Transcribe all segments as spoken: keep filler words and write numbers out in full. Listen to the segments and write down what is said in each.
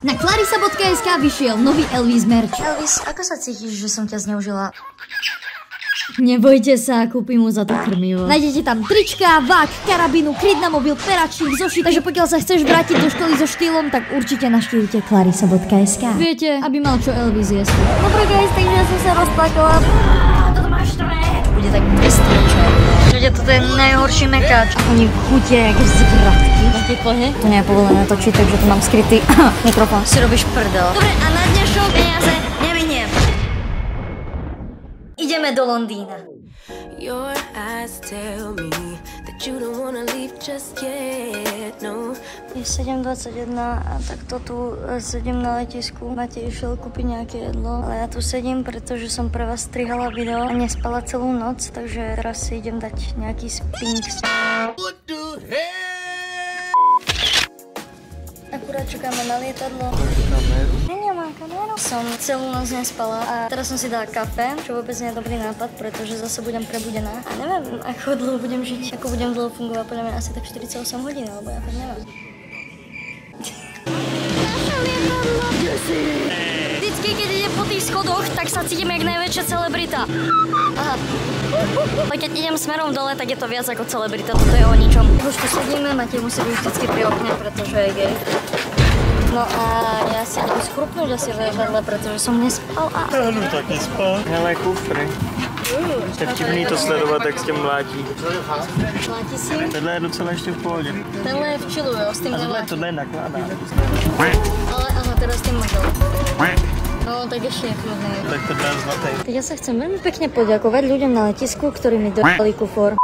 Na clarisa bodka es ká vyšiel nový Elvis merch. Elvis, ako sa cítiš, že som ťa zneužila? Nebojte sa, kúpim mu za to krmivo. Nájdete tam trička, vák, karabínu, kryt na mobil, peračník, zošit. Takže pokiaľ sa chceš vrátiť do školy so štýlom, tak určite navštívite clarisa bodka es ká. Viete, aby mal čo Elvis jesť. Dobre guys, takže ja som sa rozplakala. Toto máš tvé. Bude tak dvesto. Že toto je najhorší mekač. Oni chutia jak zvratky. To nie je povolené točiť, takže tu mám skrytý mikrofón. Si robíš prdel. Dobre, a na dnešok peniaze neviniem. Ideme do Londýna. Your eyes tell me that you don't wanna leave just yet, no. Je sedem dvadsaťjeden a takto tu sedím na letisku. Matej išiel kúpiť nejaké jedlo, ale ja tu sedím, pretože som pre vás strihala video a nespala celú noc, takže teraz si idem dať nejaký spinning. What the hell? Akurát čakáme na lietadlo. Nemám kameru. Som celú noc nespala a teraz som si dala kafe, čo vôbec nie je dobrý nápad, pretože zase budem prebudená. A neviem, ako dlho budem žiť, ako budem dlho fungovať, podľa mňa asi tak štyridsaťosem hodín, alebo ja fakt neviem. Vždycky, keď idem po tých schodoch, tak sa cítim jak najväčšia celebrita. Aha. Ale keď idem smerom dole, tak je to viac ako celebrita, toto je o ničom. Už tu sedíme, Matej musí byť vždycky pri okne, pretože je gay. No a ja si idem skrupnúť asi vedle, pretože som nespal a... Ano, taky spal. Hele, kufry. Je vtipný to sledovat, jak s tím mlátí. Mlátí si? Tohle je docela ještě v pohodě. Tenhle je v chillu, jo, s tým nemlátí. Tohle je nakládá. Ale aha, teraz s tým makal. No, tak ešte jak možné. Tak to dá zlatý. Tak ja sa chcem veľmi pekne poďakovať ľuďom na letisku, ktorí mi dali kufor.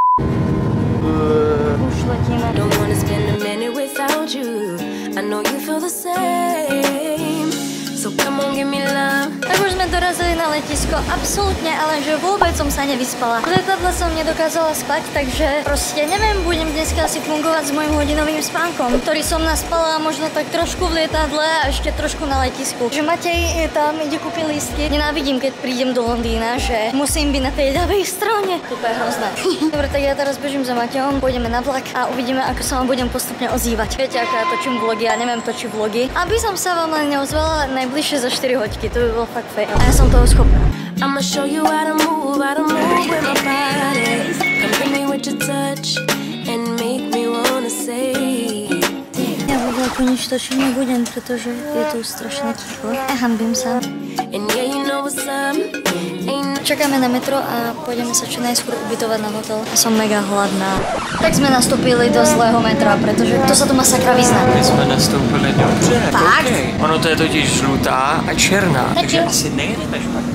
Už letíme. Don't wanna spend a minute without you. I know you feel the same. So come on, give me love. Tak už sme dorazili na letisko, absolútne, ale že vôbec som sa nevyspala. V lietadle som nedokázala spať, takže proste neviem, budem dneska asi fungovať s mojím hodinovým spánkom, ktorý som naspala možno tak trošku v lietadle a ešte trošku na letisku. Že Matej tam ide kúpiť lístky. Nenávidím, keď prídem do Londýna, že musím byť na tej ľavej strane. To je hrozné. Dobre, tak ja teraz bežím za Matejom, pôjdeme na vlak a uvidíme, ako sa vám budem postupne ozývať. Viete, ako ja točím vlogy, ja neviem točiť vlogy. Aby som sa vám len neozvala najbližšie za štyri hoďky, to by bol fakt fail. A ja som toho schopná. I'ma show you how to move, how to move with my body. Come bring me with your touch and make me wanna say. Ja vo vlaku nič točiť nebudem, pretože je tu strašne ticho. A hanbím sa. And yeah, you know what's up. Čakáme na metro a pôjdeme sa čo najskôr ubytovať na hotel. Som mega hladná. Tak sme nastúpili do zlého metra, pretože to sa tu masakra vyzná. My sme nastoupili dobře. Tak? Okay. Ono to je totiž žlutá a černá, takže asi nejedeme špatně.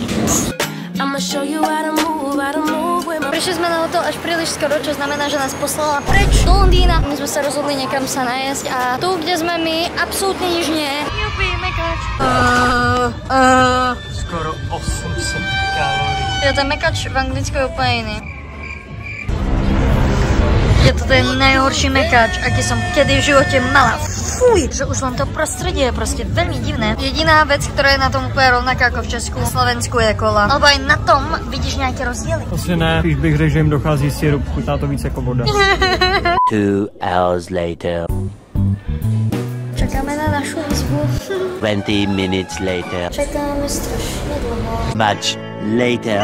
Prišli sme na hotel až príliš skoro, čo znamená, že nás poslala preč do Londýna. My sme sa rozhodli niekam sa najesť a tu, kde sme my, absolútne nič nie. Jupi, mekač. Uh, uh. Skoro osm set kalórií. Ja, ten mekač v anglicku je úplne iný. Je to ten najhorší mekač, aký som kedy v živote mala. Fuj, že už len to prostredie je proste veľmi divné. Jediná vec, ktorá je na tom úplne rovnaká ako v Česku, na Slovensku je kola. Alebo aj na tom vidíš nejaké rozdiely. Asi ne, když bych řekl, že jim dochází sirup, chutná to víc jako voda. Two hours later. Čakáme na našu izbu. Twenty minutes later. Čakáme strašne dlho. Much later.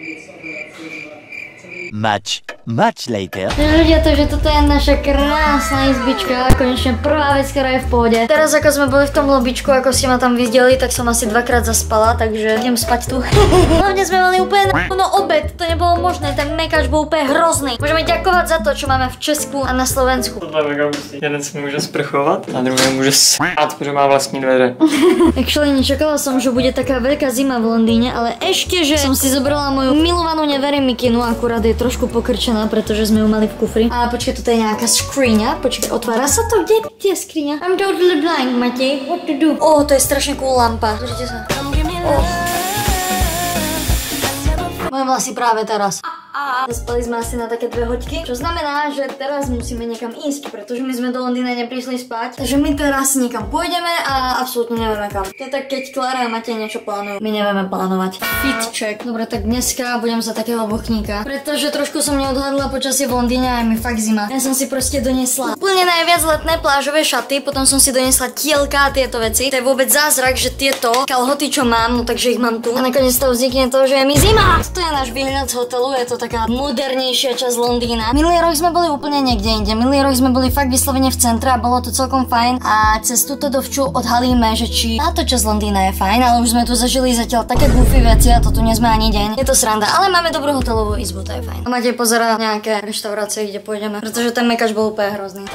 Much, much later. Ľudia, to, že toto je naša krásna izbička, konečne prvá vec, ktorá je v pohode. Teraz ako sme boli v tom lobičku, ako ste ma tam videli, tak som asi dvakrát zaspala, takže idem spať tu. Hlavne sme mali úplne na obed, to nebolo možné, ten mekač bol úplne hrozný. Môžeme ďakovať za to, čo máme v Česku a na Slovensku. Tohle je mega hustý. Jeden si môže sprchovat a druhý môže s***ať, protože má vlastní dvere. Actually, nečakala som, že bude taká veľká zima v Londýne, ale ešte, že som si zobrala moju milovanú neverí mikinu, akurát je trošku pokrčená, pretože sme ju mali v kufri. A počkaj, toto je nejaká skriňa. Počkaj, otvára sa to? Kde, kde je skriňa? I'm totally blind, Matej. What to do? Ó, oh, to je strašne cool lampa. Pozrite sa. Oh. Moje vlasy práve teraz. a zaspali sme asi na také dve hoďky, čo znamená, že teraz musíme niekam ísť, pretože my sme do Londýna neprišli spať, takže my teraz niekam pôjdeme a absolútne nevieme kam. To je tak, keď Klára a Matej niečo plánujú, my nevieme plánovať. Fit check. Dobre, tak dneska budem za takého bochníka, pretože trošku som neodhadla počasie v Londýne a je mi fakt zima. Ja som si proste donesla úplne najviac letné plážové šaty, potom som si donesla tielka a tieto veci. To je vôbec zázrak, že tieto kalhoty, čo mám, no takže ich mám tu. A nakoniec to vznikne to, že je mi zima. To je náš výhľad z hotelu, je to taká modernejšia časť Londýna. Minulý rok sme boli úplne niekde inde. Minulý rok sme boli fakt vyslovene v centre a bolo to celkom fajn. A cez túto dovču odhalíme, že či táto časť Londýna je fajn, ale už sme tu zažili zatiaľ také goofy veci a to tu nie sme ani deň. Je to sranda, ale máme dobrú hotelovú izbu, to je fajn. A Matej pozerá nejaké reštaurácie, kde pôjdeme, pretože ten mekač bol úplne hrozný.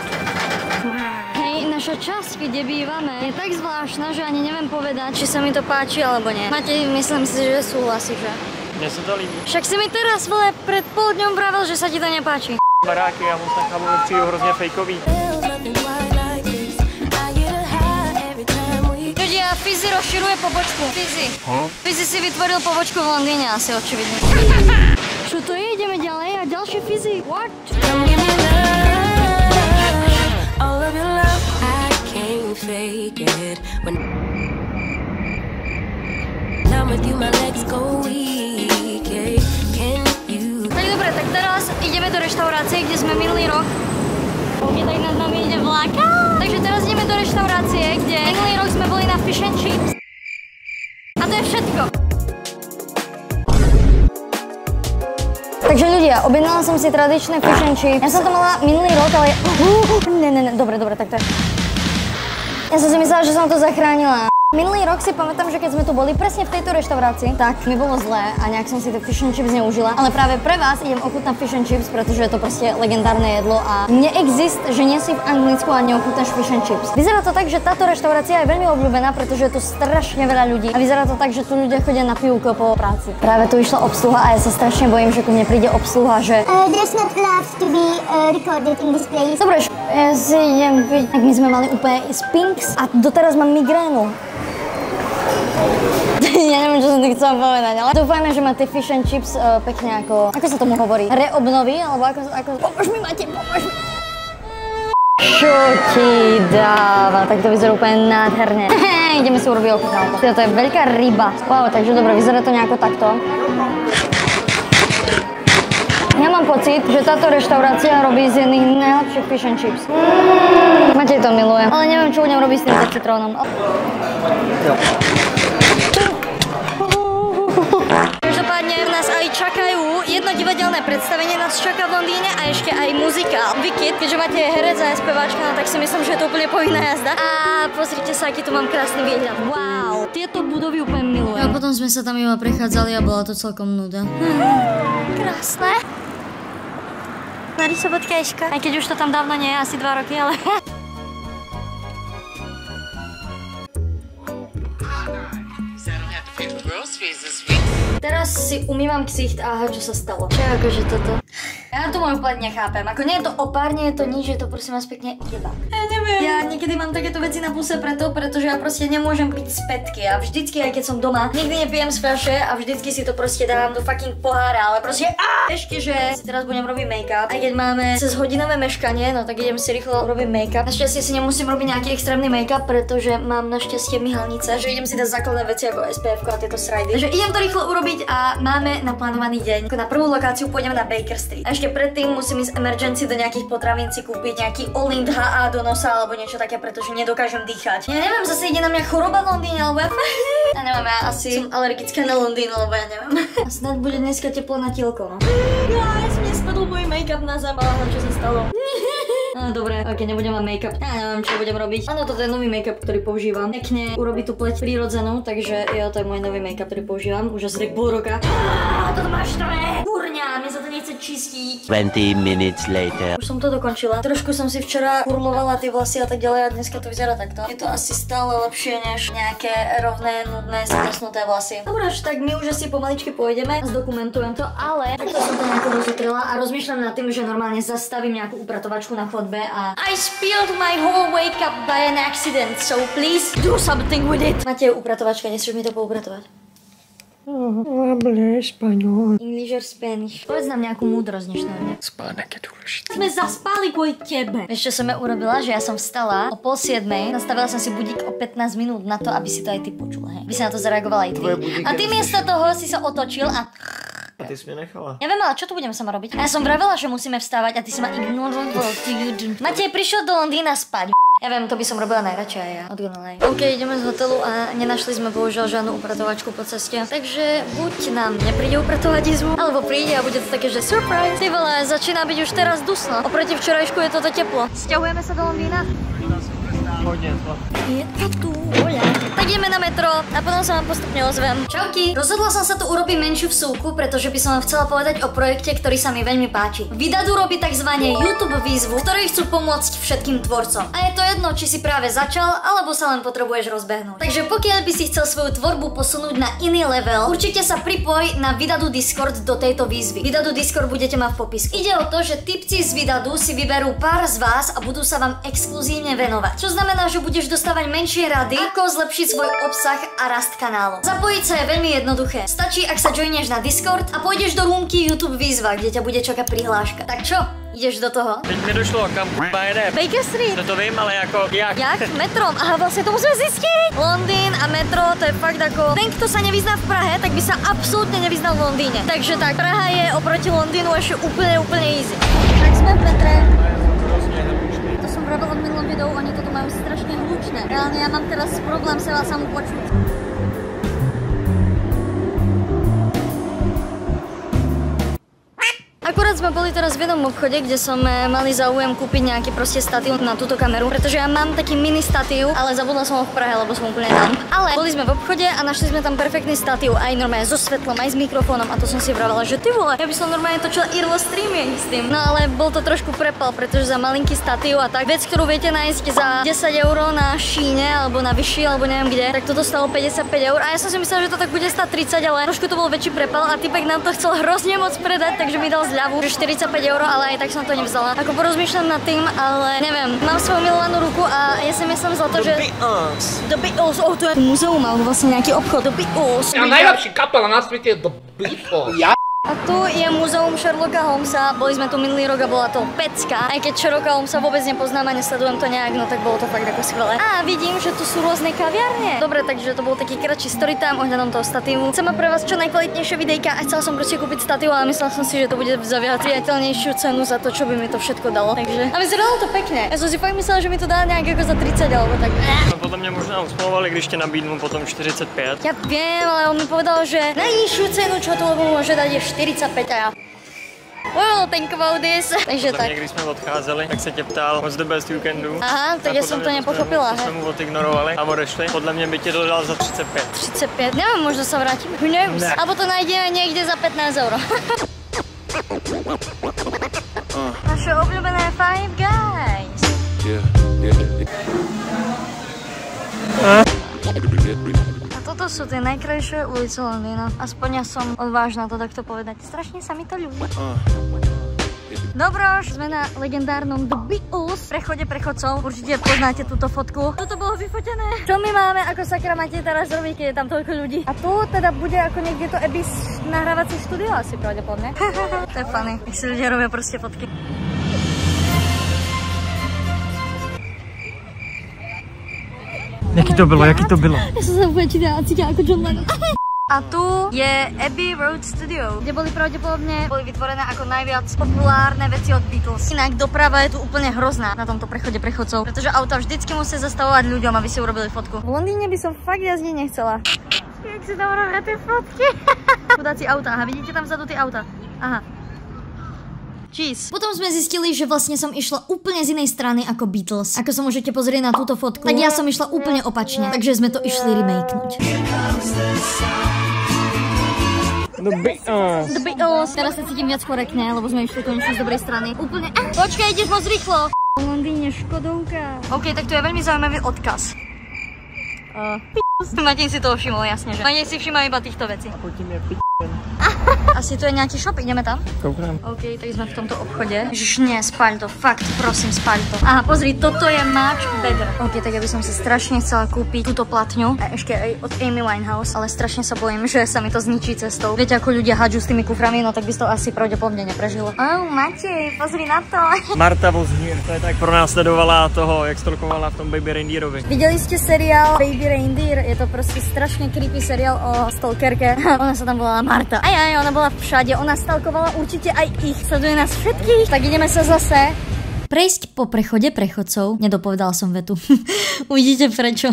Hej, naša časť, kde bývame, je tak zvláštna, že ani neviem povedať, či sa mi to páči alebo nie. Matej, myslím si, že súhlasí, že? Mne sa to líbí. Však si mi teraz, vole, pred pol dňom vravel, že sa ti to nepáči. Baráky, já moc nechápu, mi přijdu hrozně fejkový. Ľudia, Fizzy rozširuje pobočku. Fizzy. Huh? Fizzy si vytvoril pobočku v Londýne asi, očividne. Čo to je? Ideme ďalej a ďalšie Fizzy. What? Tak dobre, tak teraz ideme do reštaurácie, kde sme minulý rok. Ok, tak nad nami ide vlak. Takže teraz ideme do reštaurácie, kde minulý rok sme boli na fish and chips. A to je všetko. Takže ľudia, objednala som si tradičné fish and chips. Ja som to mala minulý rok, ale... Ne, ne, ne, dobre, dobre, tak to je... Ja som si myslela, že som to zachránila. Minulý rok si pamätám, že keď sme tu boli presne v tejto reštaurácii, tak mi bolo zlé a nejak som si tie fish and chips neužila. Ale práve pre vás idem ochutnať fish and chips, pretože je to proste legendárne jedlo a neexist, že nie si v Anglicku a neochutnáš fish and chips. Vyzerá to tak, že táto reštaurácia je veľmi obľúbená, pretože je tu strašne veľa ľudí. A vyzerá to tak, že tu ľudia chodia na pivko po práci. Práve tu išla obsluha a ja sa strašne bojím, že ku mne príde obsluha, že uh, there's not allowed to be uh, recorded in this place. Dobre, ja si idem byť. Tak my sme mali úplne spinks a doteraz mám migrénu. Ja neviem, čo som ti chcela povedať, ale dúfajme, že ma tie fish and chips uh, pekne ako... Ako sa tomu hovorí? Reobnoví? Alebo ako... ako... Pomôž mi, Matej, pomôž mi! Čo ti dáva? Tak to vyzerá úplne nádherne. Hej, ideme si urobiť ochutnávku. To je veľká ryba. Wow, takže dobre, vyzerá to nejako takto. Ja mám pocit, že táto reštaurácia robí z jedných najlepších fish and chips. Matej to miluje. Ale neviem, čo budem robiť s týmto citrónom. Každopádne nás aj čakajú jedno divadelné predstavenie, nás čaká v Londýne a ešte aj muzikál Wicked. Keďže máte herec a speváčka, no tak si myslím, že je to úplne povinná jazda. A pozrite sa, aký tu mám krásny výhľad. Wow, tieto budovy úplne milujem. A potom sme sa tam iba prechádzali a bola to celkom nuda. Krásne. Nari Sobotkejška. Aj keď už to tam dávno nie je, asi dva roky, ale... Teraz si umývam ksicht a aha, čo sa stalo. Čo je akože toto? Ja to môj úplne nechápem. Ako nie je to opár, nie je to nič, je to prosím vás pekne jeba. Ja neviem. Ja niekedy mám takéto veci na puse preto, pretože ja proste nemôžem piť z pätky a vždycky, aj keď som doma, nikdy nepijem z fľaše a vždycky si to proste dávam do fucking pohára, ale proste á! Ešte, že si teraz budem robiť make-up. Aj keď máme cez hodinové meškanie, no tak idem si rýchlo robiť make-up. Našťastie si nemusím robiť nejaký extrémny make-up, pretože mám našťastie myhalnice, že idem si dať základné veci ako es pé ef a tieto srajdy. Takže idem to rýchlo urobiť a máme naplánovaný deň. Ako na prvú lokáciu pôjdeme na Baker Street. A ešte predtým musím ísť emergency do nejakých potravín si kúpiť nejaký Olind há á do nosa alebo niečo také, pretože nedokážem dýchať. Ja neviem, zase ide na mňa choroba v Londýne, alebo ja Ja neviem, ja asi som alergická na Londýn, alebo ja neviem. A snad bude dneska teplo na tielko, no. Guys, mne spadol môj make-up na zem, ale čo sa stalo? No dobre, ok, nebudem mať make-up. Ja neviem, čo budem robiť. Áno, toto je nový make-up, ktorý používam. Pekne urobí tú pleť prírodzenú, takže jo, to je môj nový make-up, ktorý používam. Už asi pol roka. Á, toto máš štve! Kurňa, mne sa to nechce čistiť. twenty minutes later. Už som to dokončila. Trošku som si včera kurlovala tie vlasy a tak ďalej a dneska to vyzerá takto. Je to asi stále lepšie než nejaké rovné, nudné, sklesnuté vlasy. Dobre, tak my už asi pomaličky pôjdeme, zdokumentujem to, ale takto som to nejako rozutrela a rozmýšľam nad tým, že normálne zastavím nejakú upratovačku na chodbe a I spilled my whole wake up by an accident, so please do something with it. Matej, upratovačka, nechceš mi to poupratovať? Hable español. English or Spanish. Povedz nám nejakú múdrosť dnešného dňa. Spánek je dôležitý. Sme zaspali kvôli tebe. Vieš, čo som ja urobila? Že ja som vstala o pol siedmej, nastavila som si budík o pätnásť minút na to, aby si to aj ty počula, hej. By si na to zareagovala aj ty. A ty miesto toho si sa otočil a... A ty si mi nechala. Neviem, ale čo tu budeme sama robiť? A ja som vravela, že musíme vstávať a ty si ma ignoroval. Matej prišiel do Londýna spať. Ja viem, to by som robila najradšej aj ja. Odgonalej. OK, ideme z hotelu a nenašli sme bohužiaľ žiadnu upratovačku po ceste. Takže buď nám nepríde upratovať izbu, alebo príde a bude to také, že surprise. Ty vole, začína byť už teraz dusno. Oproti včerajšku je toto teplo. Sťahujeme sa do Londýna? Hodne to. Je to tu, voľa. Tak ideme na metro a potom sa vám postupne ozvem. Čauky. Rozhodla som sa tu urobiť menšiu vsúvku, pretože by som vám chcela povedať o projekte, ktorý sa mi veľmi páči. Vidadu robí tzv. YouTube výzvu, v ktorej chcú pomôcť všetkým tvorcom. A je to jedno, či si práve začal, alebo sa len potrebuješ rozbehnúť. Takže pokiaľ by si chcel svoju tvorbu posunúť na iný level, určite sa pripoj na Vidadu Discord do tejto výzvy. Vidadu Discord budete mať v popisku. Ide o to, že tipci z Vidadu si vyberú pár z vás a budú sa vám exkluzívne venovať. Čo znamená, že budeš dostávať menšie rady, ako zlepšiť svoj obsah a rast kanálu. Zapojiť sa je veľmi jednoduché. Stačí, ak sa joineš na Discord a pôjdeš do rúmky YouTube výzva, kde ťa bude čakať prihláška. Tak čo? Ideš do toho? Teď mi došlo, kam k***a jede. Baker Street. No to vím, ale jako jak? Jak? Metrom. Aha, vlastne to musíme zistiť. Londýn a metro, to je fakt ako... Ten, kto sa nevyzná v Prahe, tak by sa absolútne nevyznal v Londýne. Takže tak, Praha je oproti Londýnu ešte úplne, úplne easy. Tak sme v metre. To som vravila v minulom videu, oni toto majú strašne hlučné. Reálne ja mám teraz problém sa vás samú počuť. Akurát sme boli teraz v jednom obchode, kde som mali záujem kúpiť nejaký proste statív na túto kameru, pretože ja mám taký mini statív, ale zabudla som ho v Prahe, lebo som úplne tam. Ale boli sme v obchode a našli sme tam perfektný statív, aj normálne so svetlom, aj s mikrofónom a to som si vravela, že ty vole, ja by som normálne točila Irlo streaming s tým. No ale bol to trošku prepal, pretože za malinký statív a tak vec, ktorú viete nájsť za desať eur na Šíne alebo na Vyši alebo neviem kde, tak toto stalo päťdesiatpäť eur a ja som si myslela, že to tak bude stať tridsať, ale trošku to bol väčší prepal a typek nám to chcel hrozne moc predať, takže mi dal zľavu, že štyridsaťpäť eur, ale aj tak som to nevzala. Ako porozmýšľam nad tým, ale neviem, mám svoju milovanú ruku a ja si myslím za to, že... The Beatles. The Beatles, oh, to je muzeum, alebo vlastne nejaký obchod. The Beatles. Ja najlepší kapela na svete je The Beatles. Ja. A tu je muzeum Sherlocka Holmesa, boli sme tu minulý rok a bola to pecka. Aj keď Sherlocka Holmesa vôbec nepoznám a nesledujem to nejak, no tak bolo to fakt ako skvelé. A vidím, že tu sú rôzne kaviarne. Dobre, takže to bol taký kratší storytime ohľadom toho statívu. Chcem mať pre vás čo najkvalitnejšie videjka a chcela som proste kúpiť statív, ale myslela som si, že to bude za viac priateľnejšiu cenu za to, čo by mi to všetko dalo. Takže a vyzeralo to pekne. Ja som si fakt myslela, že mi to dá nejak ako za tridsať alebo tak. No podľa mňa možná usmluvali, když te nabídnu potom štyridsaťpäť. Ja viem, ale on mi povedal, že najnižšiu cenu, čo to môže dať, je štyridsaťpäť a ja. Well, think about this. Takže tak. Když jsme odcházeli, tak se tě ptal, what's the best you can do? Aha, tak ja som to nepochopila. To jsme mu odignorovali a odešli. Podle mě by tě to dal za tridsaťpäť. tridsaťpäť, neviem, možno sa vrátim. Who knows? Ne. Alebo to nájdeme niekde za pätnásť eur. uh. Naše obľúbené Five Guys. Yeah, yeah, yeah. Uh. Toto sú tie najkrajšie ulice Londýna. Aspoň ja som odvážna to takto povedať. Strašne sa mi to ľúbi. Dobroš, sme na legendárnom The Beatles prechode prechodcov. Určite poznáte túto fotku. Toto bolo vyfotené. Čo my máme, ako sakra máte teraz robiť, keď je tam toľko ľudí? A tu teda bude ako niekde to Abyss nahrávacie štúdio asi pravdepodobne. To je funny, jak si ľudia robia proste fotky. Jaký to bylo, jaký to bylo? Ja som sa úplne cítila ako John Lennon. A tu je Abbey Road Studio, kde boli pravdepodobne boli vytvorené ako najviac populárne veci od Beatles. Inak doprava je tu úplne hrozná na tomto prechode prechodcov, pretože auta vždycky musia zastavovať ľuďom, aby si urobili fotku. V Londýne by som fakt jazdiť nechcela. Jak si tam robia tie fotky? Chudáci auta, aha, vidíte tam vzadu tie auta? Aha. Cheese. Potom sme zistili, že vlastne som išla úplne z inej strany ako Beatles. Ako sa môžete pozrieť na túto fotku, tak ja som išla úplne opačne, takže sme to išli remakenúť. The Beatles. The Beatles. Teraz sa cítim viac korektne, lebo sme išli konečne z dobrej strany. Úplne. Eh, počkaj, ideš moc rýchlo. V Londýne Škodovka. OK, tak to je veľmi zaujímavý odkaz. Uh, Matej si toho všimol, jasne, že? Matej si všimol iba týchto vecí. A potom je p***en. Asi tu je nějaký shop, ideme tam? Koukám. OK, tak jsme v tomto obchodě. Ježiš, ne, spáľ to, fakt, prosím, spáľ to. Aha, pozri, toto je much better. OK, tak ja by som si strašne chcela kúpiť túto platňu. A ešte aj od Amy Winehouse, ale strašne sa bojím, že sa mi to zničí cestou. Viete, ako ľudia hádžu s tými kuframi, no tak by to asi pravdepodobne neprežilo. Oh, Matej, pozri na to. Marta Vozhnír, to je tak pronásledovala toho, jak stolkovala v tom Baby Reindeerovi. Videli ste seriál Baby Reindeer? Je to proste strašne creepy seriál o stalkerke. Ona sa tam volala Marta. Aj, aj, ona bola všade. Ona stalkovala určite aj ich. Sleduje nás všetkých. Tak ideme sa zase prejsť po prechode prechodcov. Nedopovedala som vetu. Uvidíte prečo.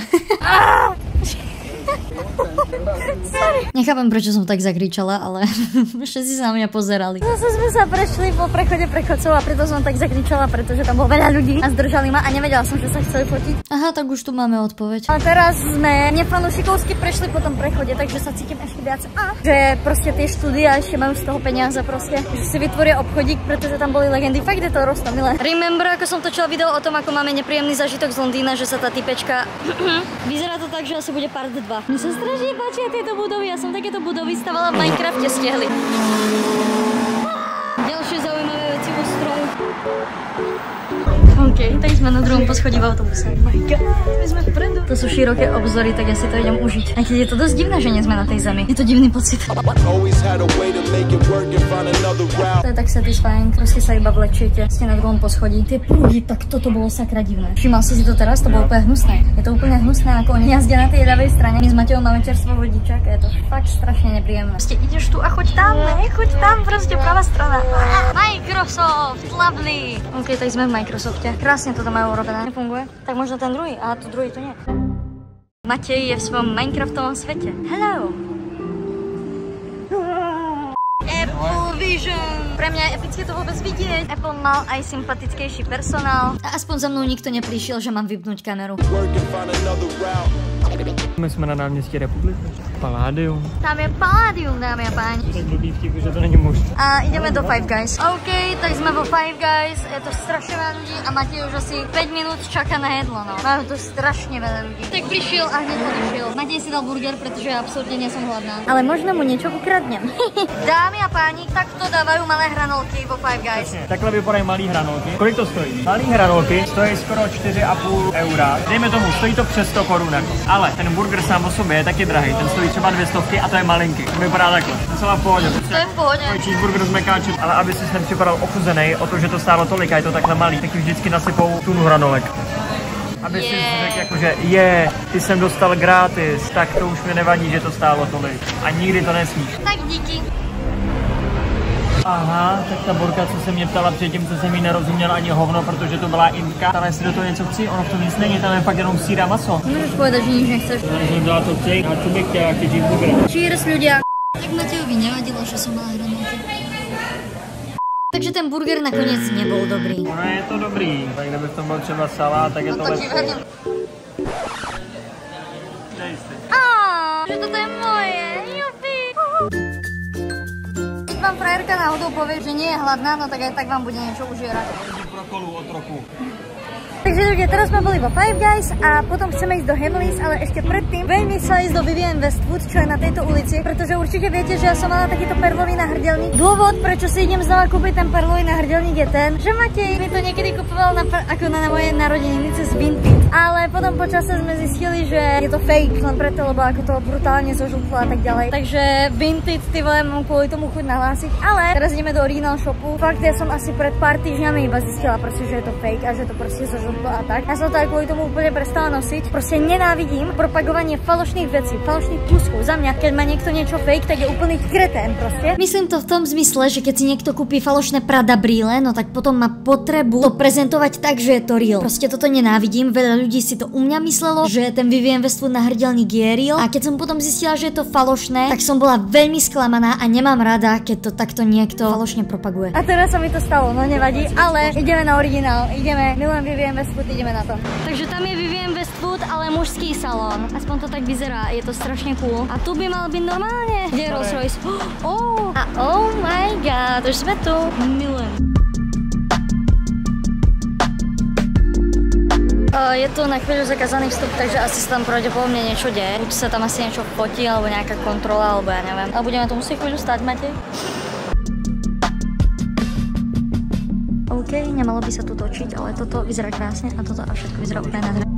Sorry. Nechápem, prečo som tak zakričala, ale všetci sa na mňa pozerali. Zase sme sa prešli po prechode prechodcov a preto som tak zakričala, pretože tam bolo veľa ľudí a zdržali ma a nevedela som, že sa chceli fotiť. Aha, tak už tu máme odpoveď. A teraz sme nefanušikovsky prešli po tom prechode, takže sa cítim ešte viac. A že proste tie štúdia ešte majú z toho peniaze proste. Že si vytvoria obchodík, pretože tam boli legendy. Fakt je to roztomilé. Remember, ako som točila video o tom, ako máme nepríjemný zážitok z Londýna, že sa tá typečka vyzerá to tak, že asi bude part dva. Mne sa strašne páčia tieto budovy. Ja som takéto budovy stavala v Minecrafte stiehli. Ďalšie zaujímavé veci vo stromu. OK, tak sme na druhom poschodí v autobuse. Oh my god, my sme vpredu. To sú široké obzory, tak ja si to idem užiť. Aj keď je to dosť divné, že nie sme na tej zemi. Je to divný pocit. To je tak satisfying, proste sa iba vlečiete. Ste na druhom poschodí. Tie prúdy, tak toto bolo sakra divné. Všimal si si to teraz, to bolo úplne hnusné. Je to úplne hnusné, ako oni jazdia na tej ľavej strane. My s Matejom máme čerstvo vodičák a je to fakt strašne nepríjemné. Proste ideš tu a choď tam, ne? Choď tam, proste pravá strana. Microsoft, lovely. OK, tak sme v Microsofte. Krásne toto majú urobené. Nefunguje? Tak možno ten druhý. A tu druhý to nie. Matej je v svojom Minecraftovom svete. Hello! Apple Vision! Pre mňa je epické to vôbec vidieť. Apple mal aj sympatickejší personál. A aspoň za mnou nikto neprišiel, že mám vypnúť kameru. My jsme na náměstí Republiky. Palladium. Tam je Palladium, dámy a páni. To je blbý vtip, že to není možné. A ideme do Five Guys. OK, tak sme vo Five Guys. Je to strašne veľa ľudí a Matej už asi päť minút čaká na jedlo, no. Majú to strašne veľa ľudí. Tak prišiel a hneď odišiel. Matej si dal burger, pretože ja absolútne nie som hladná. Ale možno mu niečo ukradnem. Dámy a páni, takto dávajú malé hranolky vo Five Guys. Takhle vypadají malý hranolky. Kolik to stojí? Malý hranolky stojí skoro čtyři a půl eura. Dejme tomu, stojí to přes sto korunek. Ale ten burger sám o sobě je taky drahý. Ten stojí třeba dvě stovky a to je malinký. To vypadá takhle. To je v pohodě. To je v pohodě. Cheeseburger s mekáčem, ale aby si sem připadal ochuzený o to, že to stálo tolik a je to takhle malý, tak vždycky nasypou tunu hranolek. Aby yeah. si řekl jakože je, ty jsem dostal gratis, tak to už mi nevadí, že to stálo tolik. A nikdy to nesmíš. Tak díky. Aha, tak ta Borka, co se mě ptala předtím, co jsem jí nerozuměl ani hovno, protože to byla Indka. Ale jestli do toho něco chci, ono v tom nic není, tam je fakt jenom sír a maso. Můžeš povedať, že nič nechceš. Já jsem dala to cejk a čo bych chtěla, jaký cheeseburger. Cheers, ľudia. Tak Matejovi nevadilo, že som mala hranolky. Takže ten burger nakoniec nebol dobrý. Ono je to dobrý, tak kdyby v tom byl třeba salát, tak je no to lepší. Dej si. Áááá, že toto je moje, jupi. Keď vám frajerka náhodou povie, že nie je hladná, no tak aj tak vám bude niečo užierať. Pro kolu o trochu. Takže ľudia, teraz sme boli vo Five Guys a potom chceme ísť do Hamleys, ale ešte predtým veľmi sa ísť do Vivienne Westwood, čo je na tejto ulici, pretože určite viete, že ja som mala takýto perlový náhrdelník. Dôvod, prečo si idem znova kúpiť ten perlový náhrdelník je ten, že Matej mi to niekedy kupoval na, ako na, na moje narodeniny cez Vinted, ale potom počase sme zistili, že je to fake, len preto, lebo ako to brutálne zožltlo a tak ďalej. Takže Vinted, ty vole, mám kvôli tomu chuť nahlásiť, ale teraz ideme do original shopu. Fakt, ja som asi pred pár týždňami iba zistila proste, že je to fake a že to proste zožltlo a tak. Ja som to aj kvôli tomu úplne prestala nosiť. Proste nenávidím propagovanie falošných vecí, falošných kúskov. Za mňa, keď má niekto niečo fake, tak je úplný kretén proste. Myslím to v tom zmysle, že keď si niekto kúpi falošné Prada brýle, no tak potom má potrebu to prezentovať tak, že je to real. Proste toto nenávidím. Veľa ľudí si to u mňa myslelo, že ten Vivienne Westwood náhrdelník je real. A keď som potom zistila, že je to falošné, tak som bola veľmi sklamaná a nemám rada, keď to takto niekto falošne propaguje. A teraz sa mi to stalo, no nevadí, ale ideme na originál. Ideme, milujem Vivienne Westwood, ideme na to. Takže tam je Vivienne Westwood, ale mužský salón. Aspoň to tak vyzerá, je to strašne cool. A tu by mal byť normálne. Kde je Rolls Royce? Oh, a oh my god, už sme tu. Milujem. Uh, je tu na chvíľu zakázaný vstup, takže asi sa tam pravdepodobne niečo deje. Buď sa tam asi niečo fotí, alebo nejaká kontrola, alebo ja neviem. Ale budeme tu musieť chvíľu stať, Matej. OK, nemalo by sa tu točiť, ale toto vyzerá krásne a toto a všetko vyzerá úplne nádherné.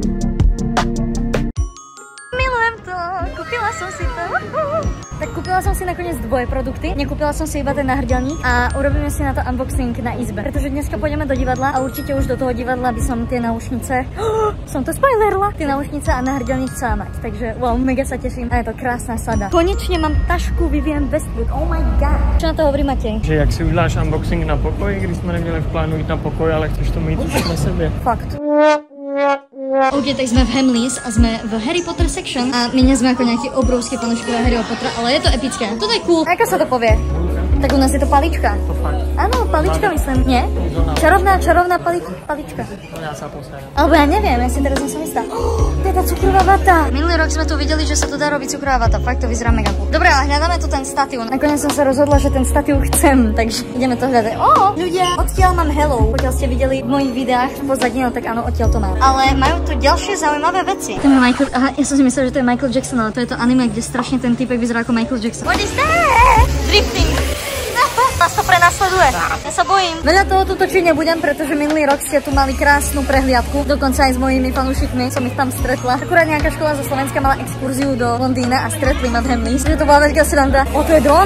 Milujem to, kúpila som si to. Tak kúpila som si nakoniec dvoje produkty, nekúpila som si iba ten náhrdelník a urobíme si na to unboxing na izbe. Pretože dneska pôjdeme do divadla a určite už do toho divadla by som tie náušnice, oh, som to spoilerla, tie náušnice a náhrdelník chcela mať. Takže wow, mega sa teším a je to krásna sada. Konečne mám tašku Vivienne Westwood, oh my god. Čo na to hovorí Matej? Že jak si uděláš unboxing na pokoji, když jsme neměli v plánu jít na pokoj, ale chceš to mít už na sebe. Fakt. OK, tak sme v Hamleys a sme v Harry Potter section a my nie sme ako nejaký obrovský fanúšikovia Harryho Pottera, ale je to epické. Toto je cool. Ako sa to povie? Tak u nás je to palička. To fakt. Áno, palička myslím. Nie? Čarovná, čarovná palič, palička. No ja sa postarám. Alebo ja neviem, ja si teraz nie som istá. Oh, to je tá cukrová vata. Minulý rok sme tu videli, že sa tu dá robiť cukrová vata. Fakt to vyzerá mega cool. Dobre, ale hľadáme tu ten statív. Nakoniec som sa rozhodla, že ten statív chcem, takže ideme to hľadať. Ó, ľudia, odtiaľ mám Hello. Pokiaľ ste videli v mojich videách v pozadí, no tak áno, odtiaľ to mám. Ale majú tu ďalšie zaujímavé veci. To je Michael, aha, ja som si myslela, že to je Michael Jackson, ale to je to anime, kde strašne ten typek vyzerá ako Michael Jackson. What is that? Drifting. Nás to prenasleduje. Ja sa bojím. Veľa toho tu točiť nebudem, pretože minulý rok ste tu mali krásnu prehliadku. Dokonca aj s mojimi fanúšikmi som ich tam stretla. Akurát nejaká škola zo Slovenska mala exkurziu do Londýna a stretli ma v Hamleys. Že to bola veľká sranda. O, to je dron?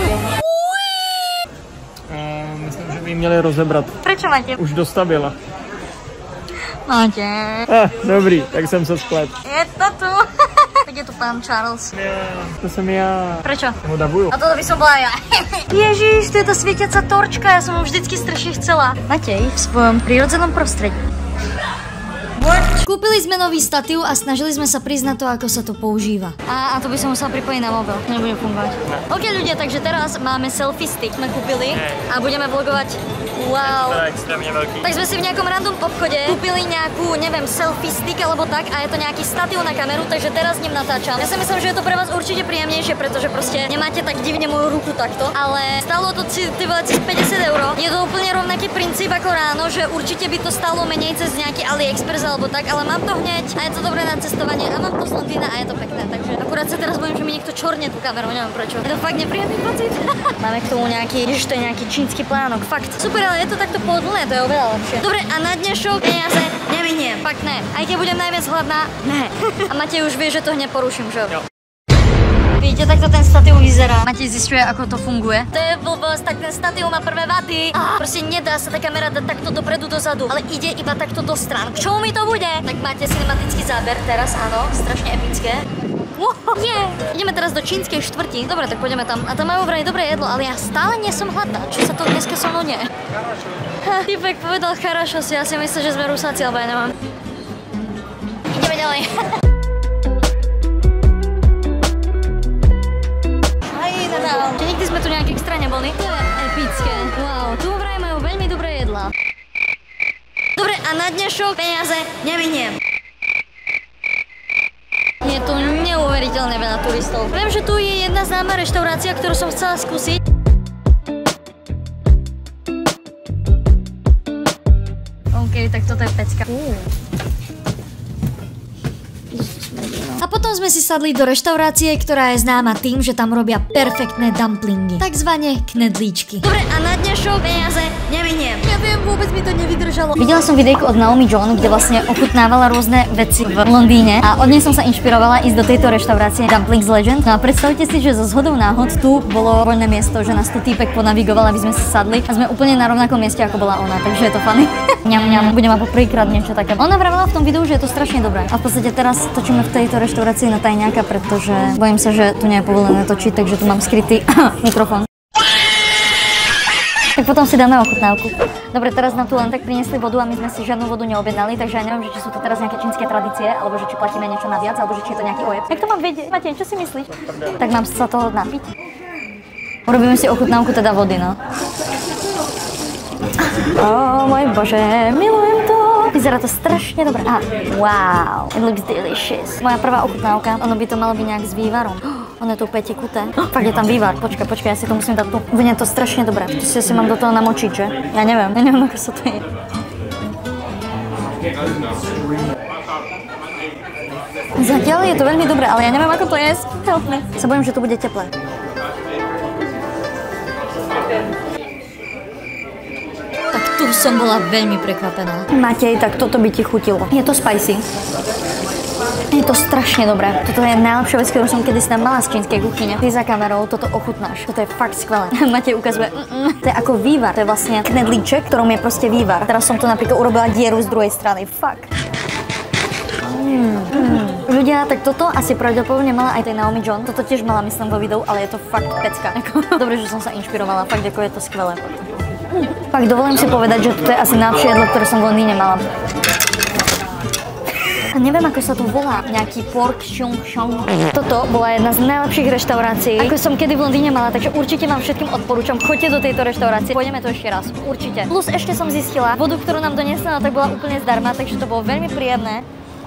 Uh, myslím, že by měli rozebrat. Prečo máte? Už dostavila. Máte. Ah, dobrý, tak jsem se splet. Je to tu. Tak je tu pán Charles. Yeah, to jsem já. Prečo? Ho dabuju. A toto by som bola ja. Ježiš, to je tá svietiaca torčka, ja som ho vždycky strašne chcela. Matej v svojom prírodzenom prostredí. Kúpili sme nový statív a snažili sme sa prísť na to, ako sa to používa. A, a to by som musela pripojiť na mobil, nebude fungovať. Ne. OK ľudia, takže teraz máme selfie stick, sme kúpili a budeme vlogovať. Wow. To je extrémne veľký. Tak sme si v nejakom random obchode kúpili nejakú, neviem, selfie stick alebo tak a je to nejaký statív na kameru, takže teraz s ním natáčam. Ja si myslím, že je to pre vás určite príjemnejšie, pretože proste nemáte tak divne moju ruku takto, ale stalo to cez päťdesiat eur. Je to úplne rovnaký princíp ako ráno, že určite by to stalo menej cez nejaký AliExpress alebo tak, ale mám to hneď a je to dobré na cestovanie a mám to z Londýna a je to pekné, takže akurát sa teraz bojím, že mi niekto čorne tú kameru, neviem prečo. Je to fakt nepríjemný pocit. Máme k tomu nejaký, ježiš, to je nejaký čínsky plánok, fakt. Super, ale je to takto pohodlné, to je oveľa lepšie. Dobre, a na dnešok peniaze neviniem, fakt ne. Aj keď budem najviac hladná, ne. A Matej už vie, že to hneď poruším, že jo? Vidíte, takto ten statív vyzerá. Matej zistuje, ako to funguje. To je blbosť, tak ten statív má prvé vady. Ah, proste nedá sa tá kamera dať takto dopredu, dozadu, ale ide iba takto do strán. K čomu mi to bude? Tak máte cinematický záber teraz, áno, strašne epické. Wow, yeah. Ideme teraz do čínskej štvrti. Dobre, tak pôjdeme tam. A tam majú vraj dobré jedlo, ale ja stále nie som hladná. Čo sa to dneska so mnou nie? Typek povedal charašo si, ja si myslím, že sme rusáci, alebo ja neviem. Ideme ďalej. Že nikdy sme tu nejak extra neboli. To je epické. Wow, tu vraj majú veľmi dobré jedlá. Dobre, a na dnešok peniaze neviniem. Je tu neuveriteľne veľa turistov. Viem, že tu je jedna známa reštaurácia, ktorú som chcela skúsiť. OK, tak toto je pecka. Uh. A potom sme si sadli do reštaurácie, ktorá je známa tým, že tam robia perfektné dumplingy. Takzvané knedlíčky. Dobre, a na dnešok peniaze neviniem. Ja viem, vôbec mi to nevydržalo. Videla som videjko od Naomi John, kde vlastne ochutnávala rôzne veci v Londýne a od nej som sa inšpirovala ísť do tejto reštaurácie Dumplings Legend. No a predstavte si, že zo zhodou náhod tu bolo voľné miesto, že nás tu týpek ponavigoval, aby sme si sadli a sme úplne na rovnakom mieste, ako bola ona, takže je to funny. Ňam, ňam, budem ma poprvýkrát niečo také. Ona vravela v tom videu, že je to strašne dobré. A v podstate teraz točíme v tejto reštaurácii na tajňáka, pretože bojím sa, že tu nie je povolené točiť, takže tu mám skrytý mikrofón. Tak potom si dáme ochutnávku. Dobre, teraz nám tu len tak priniesli vodu a my sme si žiadnu vodu neobjednali, takže ja neviem, že či sú to teraz nejaké čínske tradície, alebo že či platíme niečo naviac, alebo že či je to nejaký ojeb. Jak to mám vedieť? Matej, čo si myslíš? Tak mám sa toho napiť. Urobíme si ochutnávku teda vody, no. Ó, môj bože, milujem to. Vyzerá to strašne dobré. Aha, wow, it looks delicious. Moja prvá ochutnávka, ono by to malo byť nejak s vývarom. Ono je tu úplne tekuté. Fakt je tam vývar, počkaj, počkaj, ja si to musím dať tu. Vonia to strašne dobré. To si asi mám do toho namočiť, že? Ja neviem, ja neviem, ako sa to je. Zatiaľ je to veľmi dobré, ale ja neviem, ako to jesť. Help me. Sa bojím, že to bude teplé. Tak tu som bola veľmi prekvapená. Matej, tak toto by ti chutilo. Je to spicy. Je to strašne dobré. Toto je najlepšia vec, ktorú som kedysi tam mala z čínskej kuchyne. Ty za kamerou toto ochutnáš. Toto je fakt skvelé. Matej ukazuje. Mm-mm. To je ako vývar. To je vlastne knedlíček, ktorom je proste vývar. Teraz som to napríklad urobila dieru z druhej strany. Fakt. Mm. Mm. Ľudia, tak toto asi pravdepodobne mala aj tej Naomi John. Toto tiež mala, myslím, vo videu, ale je to fakt pecka. Dobre, že som sa inšpirovala. Fakt, ako je to skvelé. Mm. Fakt, dovolím si povedať, že toto je asi najlepšie jedlo, ktoré som v Londýne mala. Neviem, ako sa to volá, nejaký pork chung chung. Toto bola jedna z najlepších reštaurácií, ako som kedy v Londýne mala, takže určite vám všetkým odporúčam, choďte do tejto reštaurácie. Pôjdeme to ešte raz, určite. Plus ešte som zistila, vodu, ktorú nám doniesla, tak bola úplne zdarma, takže to bolo veľmi príjemné.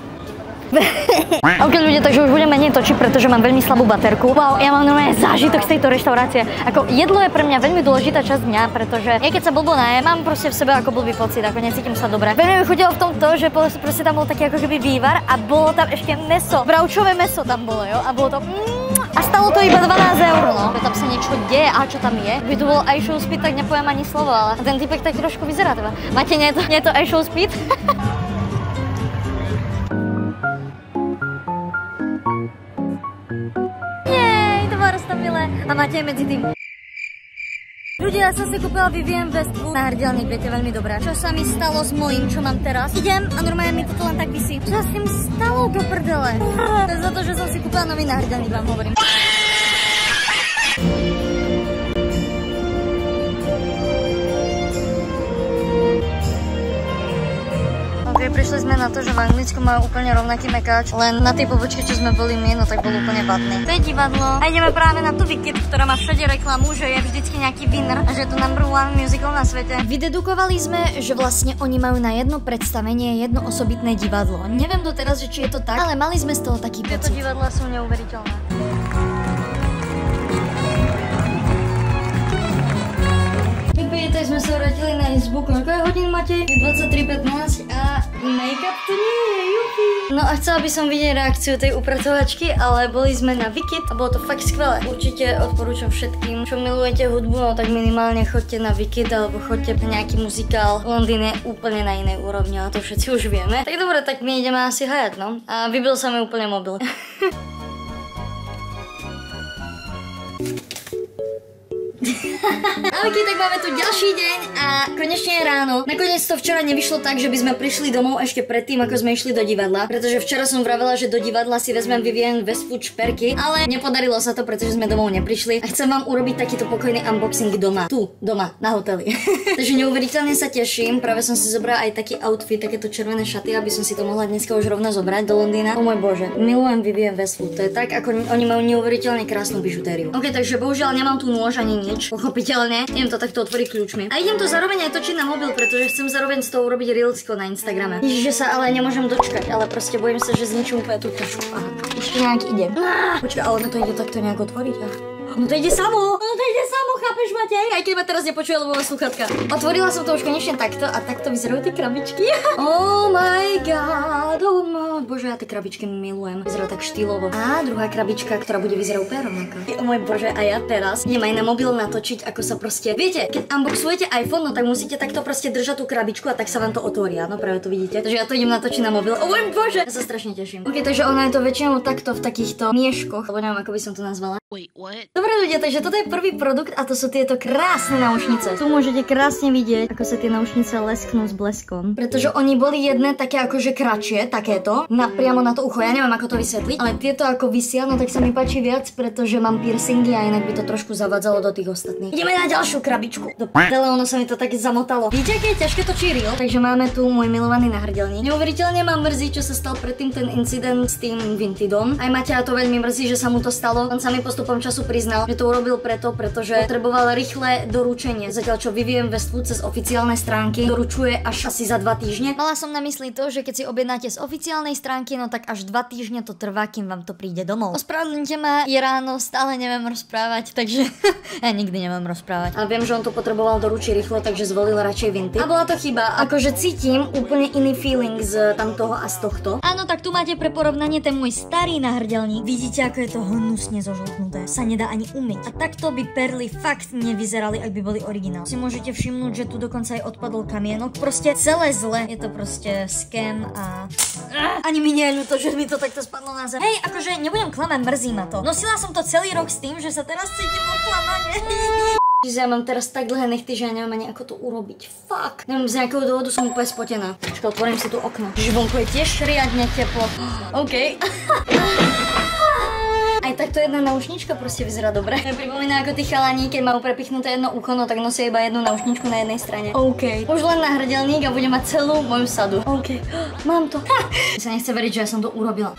Ok ľudia, takže už budem menej točiť, pretože mám veľmi slabú baterku. Wow, ja mám normálne zážitok z tejto reštaurácie. Ako jedlo je pre mňa veľmi dôležitá časť dňa, pretože ja keď sa blbo najem, mám proste v sebe ako blbý pocit, ako necítim sa dobre. Veľmi mi chutilo v tom to, že proste tam bol taký ako keby vývar a bolo tam ešte mäso. Bravčové mäso tam bolo, jo? A bolo to mm, a stalo to iba dvanásť eur, no. Že tam sa niečo deje, a čo tam je? By tu bol I Show Speed, tak nepoviem ani slovo, ale ten typek tak trošku vyzerá teda. Máte, nie je to, nie je to I Show Speed? A máte medzi tým. Ľudia, ja som si kúpila Vivienne Westwood náhrdelník, viete veľmi dobré. Čo sa mi stalo s mojím, čo mám teraz? Idem a normálne mi toto len tak visí. Čo sa s tým stalo do prdele? To je za to, že som si kúpila nový náhrdelník, vám hovorím. Prišli sme na to, že v Anglicku majú úplne rovnaký mekáč, len na tej pobočke, čo sme boli my, no tak bol úplne vadný. To je divadlo. A ideme práve na tú Wicked, ktorá má všade reklamu, že je vždycky nejaký winner a že je to number one musical na svete. Vydedukovali sme, že vlastne oni majú na jedno predstavenie jedno osobitné divadlo. Neviem doteraz, že či je to tak, ale mali sme z toho taký pocit. Tieto divadlá sú neuveriteľné. Tak sme sa vrátili na izbu. Koľko je hodín, Matej? dvadsaťtri pätnásť a make-up to nie je, jupi. No a chcela by som vidieť reakciu tej upratovačky, ale boli sme na Wicked a bolo to fakt skvelé. Určite odporúčam všetkým, čo milujete hudbu, no tak minimálne choďte na Wicked alebo choďte na nejaký muzikál. Londýn je úplne na inej úrovni, a to všetci už vieme. Tak dobre, tak my ideme asi hajať, no. A vybil sa mi úplne mobil. Ok, tak máme tu ďalší deň a konečne je ráno. Nakoniec to včera nevyšlo tak, že by sme prišli domov ešte predtým, ako sme išli do divadla. Pretože včera som vravela, že do divadla si vezmem Vivienne Westwood šperky, ale nepodarilo sa to, pretože sme domov neprišli. A chcem vám urobiť takýto pokojný unboxing doma. Tu, doma, na hoteli. Takže neuveriteľne sa teším. Práve som si zobrala aj taký outfit, takéto červené šaty, aby som si to mohla dneska už rovno zobrať do Londýna. O môj bože, milujem Vivienne Westwood. To je tak, ako oni majú neuveriteľne krásnu bižutériu. Ok, takže bohužiaľ nemám tu nôž ani nič. Pochopiteľne. Idem to takto otvoriť kľúčmi. A idem to zároveň aj točiť na mobil, pretože chcem zároveň z toho urobiť reelsko na Instagrame. Ježiš, že sa ale nemôžem dočkať, ale proste bojím sa, že zničím úplne tú tašku. Aha, ešte nejak ide. Počkaj, ale to ide takto nejak otvoriť. No to ide samo. No to ide samo, chápeš, Matej? Aj keď ma teraz nepočuje, lebo má sluchatka. Otvorila som to už konečne takto a takto vyzerajú tie krabičky. Oh my god, oh my bože, ja tie krabičky milujem. Vyzerá tak štýlovo. A druhá krabička, ktorá bude vyzerať úplne rovnako. Oh môj bože, a ja teraz idem aj na mobil natočiť, ako sa proste. Viete, keď unboxujete iPhone, no tak musíte takto proste držať tú krabičku a tak sa vám to otvorí. No práve to vidíte. Takže ja to idem natočiť na mobil. Oh môj bože, ja sa strašne teším. Ok, takže ono je to väčšinou takto v takýchto mieškoch, alebo neviem, ako by som to nazvala. Wait, what? Dobre ľudia, takže toto je prvý produkt a to sú tieto krásne náušnice. Tu môžete krásne vidieť, ako sa tie náušnice lesknú s bleskom. Pretože oni boli jedné také akože kratšie, takéto, na, priamo na to ucho. Ja neviem, ako to vysvetliť, ale tieto ako visia, no tak sa mi páči viac, pretože mám piercingy a inak by to trošku zavadzalo do tých ostatných. Ideme na ďalšiu krabičku. Do p***le, ono sa mi to tak zamotalo. Vidíte, aké je ťažké to reel? Takže máme tu môj milovaný náhrdelník. Neuveriteľne ma mrzí, čo sa stal predtým ten incident s tým Vintidom. Aj Maťa to veľmi mrzí, že sa mu to stalo. On sa mi post postupom času priznal, že to urobil preto, pretože potreboval rýchle doručenie. Zatiaľ čo Vivien Westwood cez oficiálne stránky doručuje až asi za dva týždne. Mala som na mysli to, že keď si objednáte z oficiálnej stránky, no tak až dva týždne to trvá, kým vám to príde domov. Ospravedlňte ma, je ráno, stále neviem rozprávať, takže ja nikdy neviem rozprávať. Ale viem, že on to potreboval doručiť rýchlo, takže zvolil radšej Vinty. A bola to chyba, akože cítim úplne iný feeling z tamtoho a z tohto. Áno, tak tu máte pre porovnanie ten môj starý náhrdelník. Vidíte, ako je to hnusne zožltnuté. Sa nedá ani umyť. A takto by perly fakt nevyzerali, ak by boli originál. Si môžete všimnúť, že tu dokonca aj odpadol kamienok. Proste celé zle. Je to proste scam a... Ani mi nie je ľúto, že mi to takto spadlo na zem. Hej, akože nebudem klamať, mrzí ma to. Nosila som to celý rok s tým, že sa teraz cítim oklamane. Ja mám teraz tak dlhé nechty, že ja neviem ani ako to urobiť. Fuck. Neviem, z nejakého dôvodu som úplne spotená. Počkaj, otvorím si tu okno. Čiže vonku je tiež riadne teplo. OK. Aj takto jedna naušnička proste vyzerá dobre. Ja pripomína ako tí chalani, keď majú prepichnuté jedno ucho, no tak nosia iba jednu naušničku na jednej strane. OK. Už len náhrdelník a budem mať celú moju sadu. OK. Mám to. Mi sa nechce veriť, že ja som to urobila.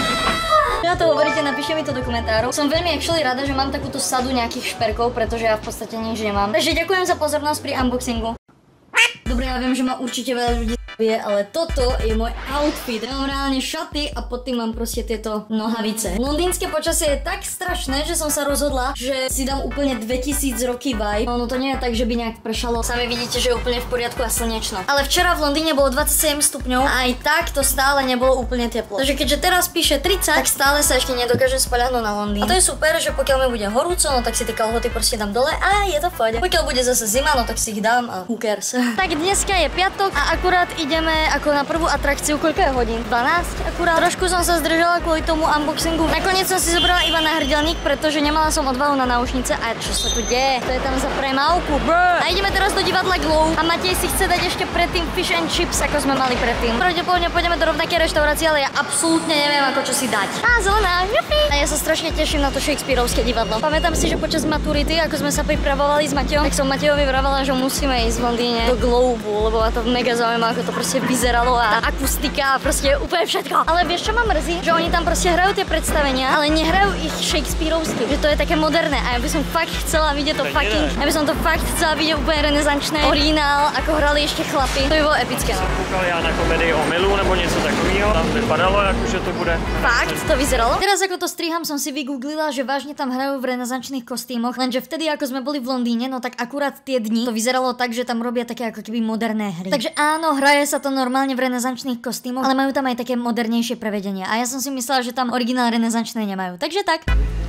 Na to hovoríte, napíšte mi to do komentárov. Som veľmi actually rada, že mám takúto sadu nejakých šperkov, pretože ja v podstate nič nemám. Takže ďakujem za pozornosť pri unboxingu. Dobre, ja viem, že ma určite veľa ľudí vie, ale toto je môj outfit. Ja mám reálne šaty a pod tým mám proste tieto nohavice. Londýnske počasie je tak strašné, že som sa rozhodla, že si dám úplne dvetisíc roky vibe. No, no to nie je tak, že by nejak pršalo. Sami vidíte, že je úplne v poriadku a slnečno. Ale včera v Londýne bolo dvadsaťsedem stupňov a aj tak to stále nebolo úplne teplo. Takže keďže teraz píše tridsať, tak stále sa ešte nedokážem spoľahnúť na Londýn. A to je super, že pokiaľ mi bude horúco, no tak si tie kalhoty proste dám dole a je to v pohode. Pokiaľ bude zase zima, no tak si ich dám a who cares. Tak dneska je piatok a akurát ideme ako na prvú atrakciu. Koľko je hodín? dvanásť akurát. Trošku som sa zdržala kvôli tomu unboxingu. Nakoniec som si zobrala iba náhrdelník, pretože nemala som odvahu na náušnice. A čo sa tu deje? To je tam za premávku. Brr. A ideme teraz do divadla Glow. A Matej si chce dať ešte predtým fish and chips, ako sme mali predtým. Pravdepodobne pôjdeme do rovnakej reštaurácie, ale ja absolútne neviem, ako čo si dať. Á, zelená. Jupi. A ja sa strašne teším na to Shakespeareovské divadlo. Pamätám si, že počas maturity, ako sme sa pripravovali s Matejom, tak som Matejovi vravala, že musíme ísť v Londýne do Glowu, lebo ma to mega zaujíma, ako to proste vyzeralo a tá akustika a proste úplne všetko. Ale vieš, čo ma mrzí? Že oni tam proste hrajú tie predstavenia, ale nehrajú ich Shakespeareovsky, že to je také moderné a ja by som fakt chcela vidieť to fucking, ja by som to fakt chcela vidieť úplne renesančné, originál, ako hrali ešte chlapi. To by bolo epické. Jsem koukal já na komedii o Milu nebo něco takového, tam vypadalo, jako, že to bude. Fakt, to vyzeralo? Teraz ako to striham, som si vygooglila, že vážne tam hrajú v renesančných kostýmoch, lenže vtedy ako sme boli v Londýne, no tak akurát tie dni to vyzeralo tak, že tam robia také ako keby moderné hry. Takže áno, hraje sa to normálne v renesančných kostýmoch, ale majú tam aj také modernejšie prevedenia. A ja som si myslela, že tam originál renesančné nemajú. Takže tak.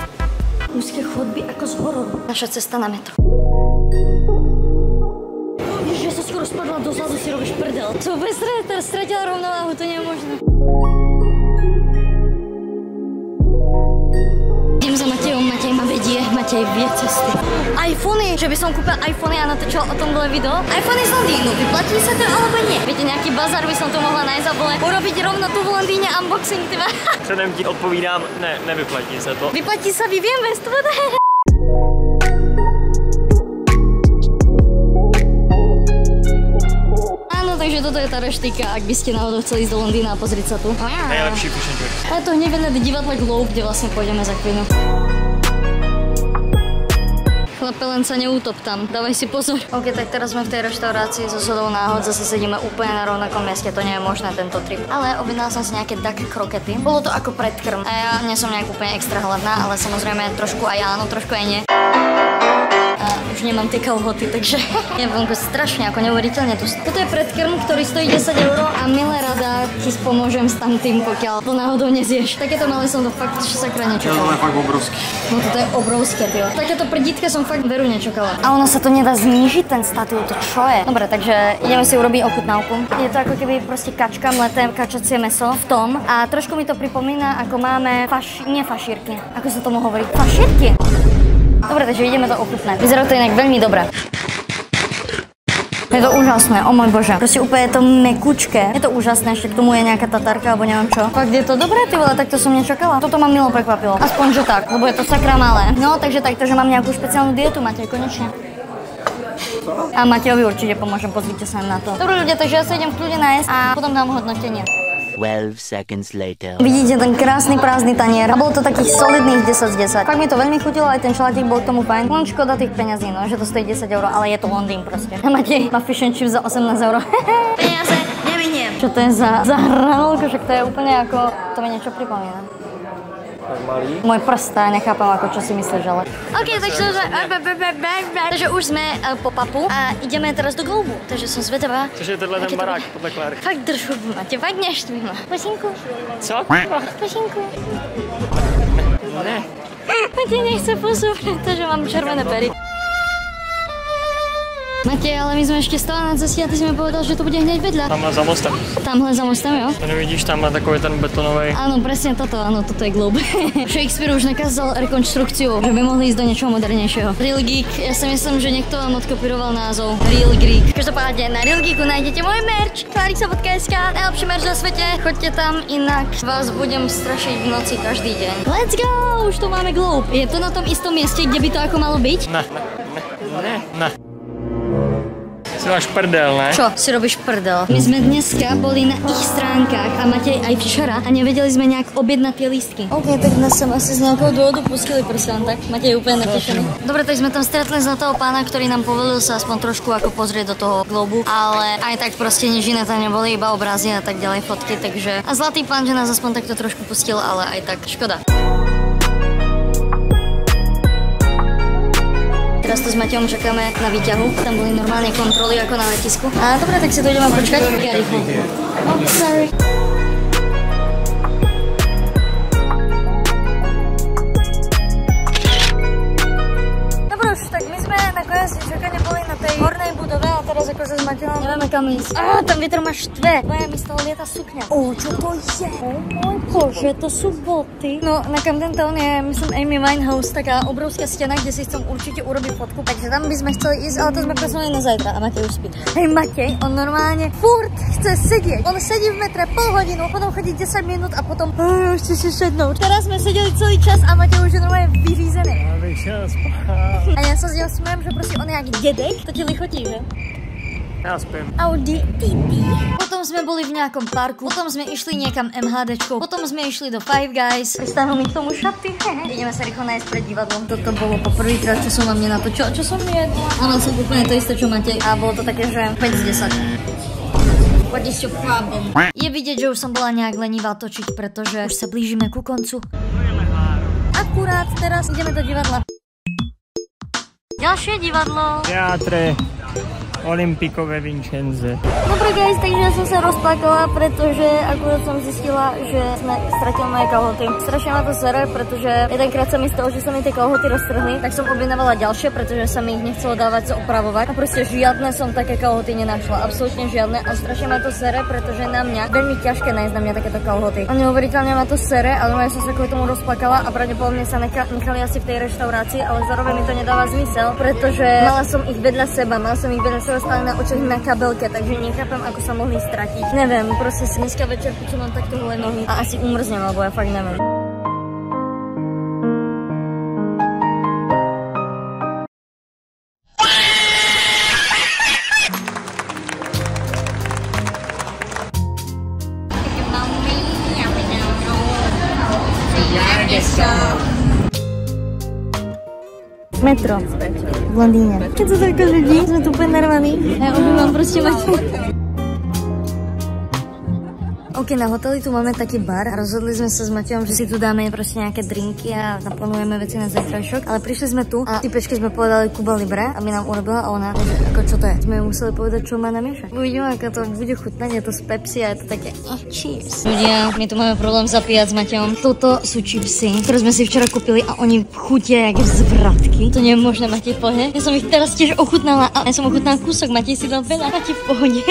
Úzké chodby ako z hororu. Naša cesta na metro. Ježiš, ja som skoro spadla dozadu, si robíš prdel. Som vôbec stratila rovnováhu, to nie je možné. Idem za Matejom, Matej ma vedie, Matej vie cesty. iPhony, že by som kúpila iPhony a natočila o tom dole video. iPhony z Londýnu, vyplatí sa to alebo nie? Viete, nejaký bazar by som tu mohla nájsť a bole urobiť rovno tu v Londýne unboxing, tyba. Předem ti odpovídám, ne, nevyplatí se to. Vyplatí sa Vivien Westwood? Áno, takže toto je tá reštika, ak by ste náhodou chceli ísť do Londýna a pozrieť sa tu. Nejlepší fish and chips. Ale to hneď vedľa divadla Glow, kde vlastne pôjdeme za chvíľu. Chlape, len sa neútop tam, dávaj si pozor. Ok, tak teraz sme v tej reštaurácii so zhodou náhod, zase sedíme úplne na rovnakom mieste, to nie je možné tento trip. Ale objednala som si nejaké duck krokety. Bolo to ako predkrm. A ja nie som nejak úplne extra hladná, ale samozrejme trošku aj áno, trošku aj nie. A už nemám tie kalhoty, takže je vonku strašne ako neuveriteľne tu. Toto je predkrm, ktorý stojí desať eur a milé rada ti spomôžem s tamtým, pokiaľ to náhodou nezieš. Takéto malé som to fakt sakra nečakala. To je fakt obrovský. No toto je obrovské, tyjo. Takéto prdítke som fakt veru nečakala. A ono sa to nedá znížiť ten statil, to čo je? Dobre, takže ideme si urobiť ochutnávku. Je to ako keby proste kačka, mleté kačacie mäso v tom a trošku mi to pripomína, ako máme faš... nie fašírky. Ako sa tomu hovorí? Fašírky. Dobre, takže ideme to ochutnať. Vyzerá to inak veľmi dobré. Je to úžasné, o môj bože. Proste úplne je to mekučké. Je to úžasné, ešte k tomu je nejaká tatárka alebo neviem čo. Fakt je to dobré, ty vole, tak to som nečakala. Toto ma milo prekvapilo. Aspoň, že tak, lebo je to sakra malé. No, takže takto, že mám nejakú špeciálnu dietu, Matej, konečne. A Matejovi určite pomôžem, pozrite sa na to. Dobre ľudia, takže ja sa idem v kľude nájsť a potom dám hodnotenie. twelve seconds later. Vidíte ten krásny prázdny tanier a bolo to takých solidných desať z desať. Fakt mi to veľmi chutilo, aj ten šalátik bol k tomu fajn. Len škoda tých peňazí, no, že to stojí desať eur, ale je to Londýn proste. A Matej má fish and chips za osemnásť eur. Peniaze neviniem. Čo to je za, za hranolku, však to je úplne ako, to mi niečo pripomína. Malý. Môj prst, ja nechápam, ako čo si myslíš, ale... Ok, takže, takže už sme uh, po papu a ideme teraz do Globu, takže som zvedavá. Což je tenhle ten barák, podle Klárky. Fakt držu, Matě, fakt neštví ma. Pusinku. Co? Pusinku. Ne. Matě nechce pusu, protože mám červené pery. Matej, ale my sme ešte stále na cestě a ty si mi povedal, že to bude hneď vedľa. Tamhle za mostem. Tamhle za mostem, jo? To nevidíš, tamhle takový ten betonový. Áno, presne toto, áno, toto je Globe. Shakespeare už nakázal rekonštrukciu, že by mohli ísť do niečoho modernejšieho. Real Geek, ja si myslím, že niekto vám odkopíroval názov Real Geek. Každopádne na Real Geeku nájdete môj merch, klarixa bodka es ká, najlepší merch na svete. Choďte tam, inak vás budem strašiť v noci každý deň. Let's go! Už tu máme Globe. Je to na tom istom mieste, kde by to ako malo byť? Ne, ne, ne, ne. Si máš prdel, ne? Čo si robíš prdel? My sme dneska boli na ich stránkach a Matej aj včera a nevedeli sme nejak objednať tie lístky. OK, tak nás sem asi z nejakého dôvodu pustili, prosím, tak Matej je úplne natešený. Dobre, tak sme tam stretli zlatého pána, ktorý nám povolil sa aspoň trošku ako pozrieť do toho Globu, ale aj tak proste nič iné tam neboli, iba obrazy a tak ďalej, fotky, takže a zlatý pán, že nás aspoň takto trošku pustil, ale aj tak škoda. Teraz tu s Matejom čakáme na výťahu, tam boli normálne kontroly ako na letisku. A dobre, tak si to ideme počkať. Ja rýchlo. Oh, sorry. Dobre už, tak my sme nakoniec čakane boli na tej hornej budove a teraz akože s Matejom nevieme kam ísť. Á, tam vietor má štve. Tvoje mi z toho lieta sukňa. Ó, čo to je? Ó môj bože, to sú boty. No, na Camden Town je, myslím, Amy Winehouse, taká obrovská stena, kde si chcem určite urobiť fotku. Takže tam by sme chceli ísť, ale to sme presunuli na zajtra a Matej už spí. Hej, Matej, on normálne furt chce sedieť. On sedí v metre pol hodinu, potom chodí desať minút a potom oh, chce si sednúť. Teraz sme sedeli celý čas a Matej už je normálne vyřízený. A ja sa z neho smiem, že proste on je jak dedek, to ti lichotí, že? Ja spím. Audi té té. Potom sme boli v nejakom parku, potom sme išli niekam MHDčkou, potom sme išli do Five Guys. Pristanú mi k tomu šaty. Ideme sa rýchlo nájsť pred divadlom. Toto bolo poprvýkrát, čo som vám nenatočila. Čo som jedla? Ale som úplne to isté, čo Matej. A bolo to také, že päť z desať. What is your problem? Je vidieť, že už som bola nejak lenivá točiť, pretože už sa blížime ku koncu. Akurát teraz ideme do divadla. Ďalšie divadlo. Teatre Olimpico ve Vincenze. Dobre guys, takže ja som sa rozplakala, pretože akurát som zistila, že sme stratili moje kalhoty. Strašne ma to sere, pretože jedenkrát sa mi stalo, že sa mi tie kalhoty roztrhli, tak som objednávala ďalšie, pretože sa mi ich nechcelo dávať opravovať. A proste žiadne som také kalhoty nenašla, absolútne žiadne a strašne ma to sere, pretože na mňa veľmi ťažké nájsť na mňa takéto kalhoty. A neuveriteľne ma to sere, ale ja som sa kvôli tomu rozplakala a pravdepodobne sa nechali asi v tej reštaurácii, ale zároveň mi to nedáva zmysel, pretože mala som ich vedľa seba, mala som ich vedľa seba stále na očiach na kabelke, takže nechápem, ako sa mohli stratiť. Neviem, proste si dneska večer čo mám takto holé nohy a asi umrznem, alebo ja fakt neviem. Metro v Londýne. Keď sa toľko ľudí, sme tu úplne narvaní. Ja obývam proste mať. Ok, na hoteli tu máme taký bar a rozhodli sme sa s Matejom, že si tu dáme proste nejaké drinky a naplánujeme veci na zajtrajšok. Ale prišli sme tu a typečke sme povedali Cuba Libre a my nám urobila a ona, že ako čo to je. Sme museli povedať, čo má namiešať. Uvidíme, ako to bude chutnať, je to z Pepsi a je to také oh, cheers. Ľudia, my tu máme problém zapíjať s Matejom. Toto sú chipsy, ktoré sme si včera kúpili a oni chutia jak zvratky. To nie je možné, Matej, v pohode. Ja som ich teraz tiež ochutnala a ja som ochutnala kúsok, Matej si dal veľa. Matej, v pohode.